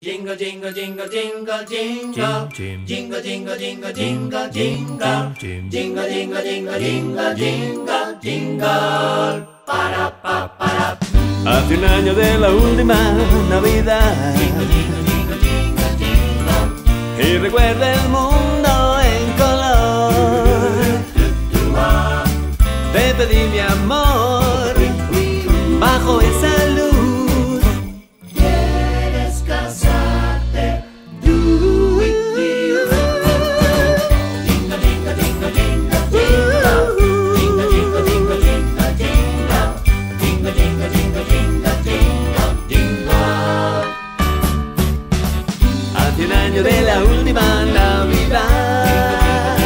Jingle, jingle, jingle, jingle, jingle. Jingle, jingle, jingle, jingle, jingle. Jingle, jingle, jingle, jingle, jingle, jingle. Para. Hace un año de la última Navidad Jingle, jingle, jingle, jingle, jingle. y recuerda el mundo en color. Te pedí mi amor bajo esa luz. ¿Quieres casarte? Do it, jingle, jingle, jingle, jingle, jingle. Jingle, jingle, jingle, jingle, jingle. Jingle, jingle, jingle, jingle, jingle, jingle. Hace un año de la última Navidad,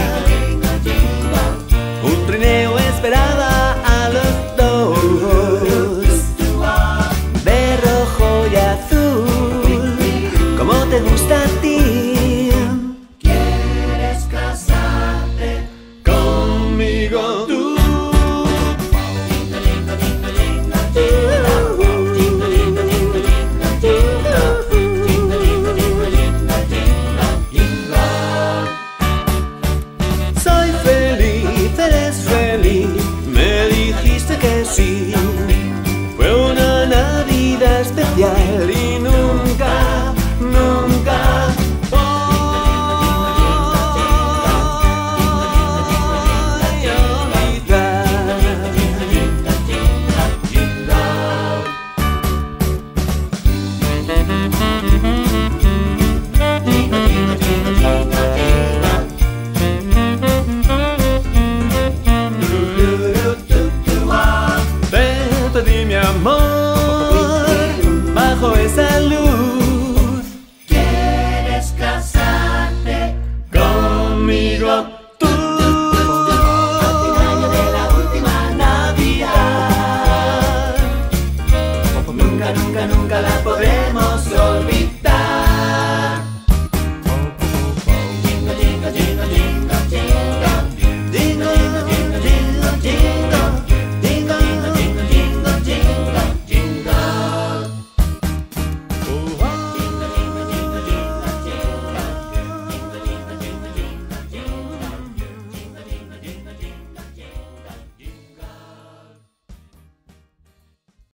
un trineo esperaba a los dos, de rojo y azul, como te gusta a ti.